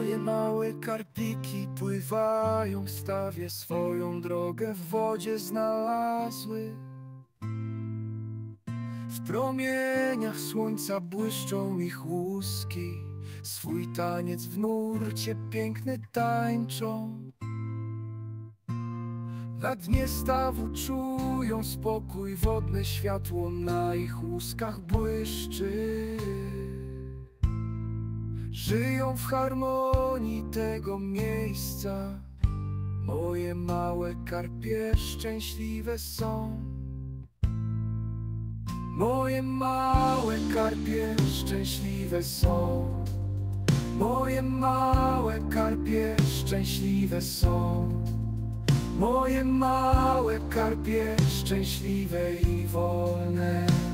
Moje małe karpiki pływają, w stawie swoją drogę w wodzie znalazły. W promieniach słońca błyszczą ich łuski, swój taniec w nurcie piękny tańczą. Na dnie stawu czują spokój, wodne światło na ich łuskach błyszczy. Żyją w harmonii tego miejsca. Moje małe karpie szczęśliwe są. Moje małe karpie szczęśliwe są. Moje małe karpie szczęśliwe są. Moje małe karpie szczęśliwe i wolne.